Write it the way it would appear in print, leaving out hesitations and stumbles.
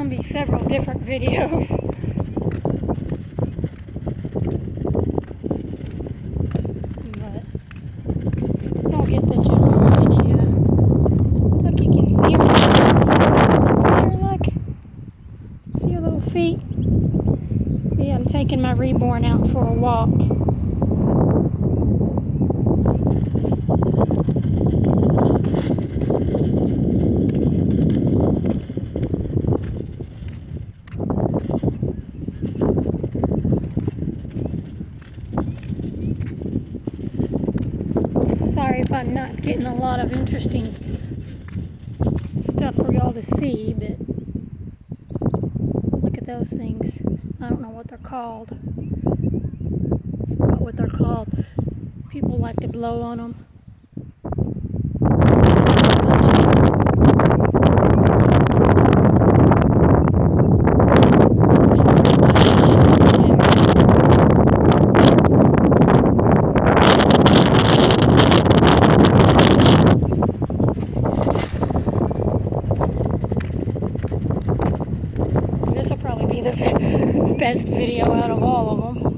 going to be several different videos. But you'll get the general idea. Look, you can see her. You can see her, look. See her little feet? See, I'm taking my reborn out for a walk. Sorry if I'm not getting a lot of interesting stuff for y'all to see, but look at those things. I don't know what they're called. I forgot what they're called. People like to blow on them. This will probably be the best video out of all of them.